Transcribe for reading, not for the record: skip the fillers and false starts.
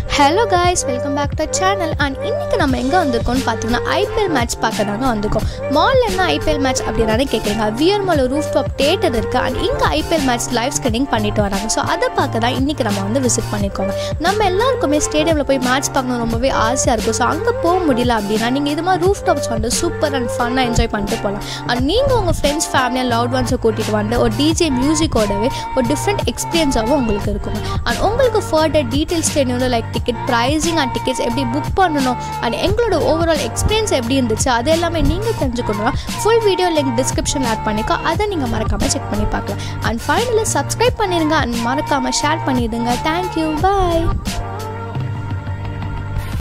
Hello guys, welcome back to our channel. And இன்னைக்கு நம்ம எங்க வந்திருக்கோம்னு பாத்தீங்கன்னா IPL மேட்ச் பார்க்க தாங்க வந்திருக்கோம். மால்ல என்ன IPL மேட்ச் அப்படினானே கேக்குறீங்க. VE-Vignesh Rooftop தியேட்டர் இருக்கு and இங்க IPL மேட்ச் லைவ் ஸ்கிரீனிங் பண்ணிட்டு வராங்க. சோ அத பார்க்க தான் இன்னைக்கு நம்ம வந்து விசிட் பண்ணிருக்கோம். நம்ம எல்லாருக்குமே ஸ்டேடியம்ல போய் மேட்ச் பார்க்கணும் ரொம்பவே ஆசையா இருக்கும். சோ அங்க போக முடியல அப்படினா நீங்க இது மாதிரி ரூஃப்டாப்ஸ் வந்து சூப்பர் அண்ட் ஃபன்னா என்ஜாய் பண்ணிட்டு போலாம். and நீங்க உங்க friends family and loved ones கூட்டிட்டு வந்து ஒரு DJ மியூசிக்கோடவே ஒரு டிஃபரண்ட் எக்ஸ்பீரியன்ஸாவும் உங்களுக்கு இருக்கும். and உங்களுக்கு ஃபர்தர் டீடைல்ஸ் தெரியணும் like ticket pricing and tickets எப்படி புக் பண்ணனும் and எங்களோட ஓவரால் எக்ஸ்பீரியன்ஸ் எப்படி இருந்துச்சு அது எல்லாமே நீங்க தெரிஞ்சுக்கணும்னா full வீடியோ லிங்க் டிஸ்கிரிப்ஷன்ல ஆட் பண்ணிக்கோ அத நீங்க மறக்காம செக் பண்ணி பார்க்கலாம் and finally subscribe பண்ணிருங்க and மறக்காம ஷேர் பண்ணிடுங்க. Thank you, bye.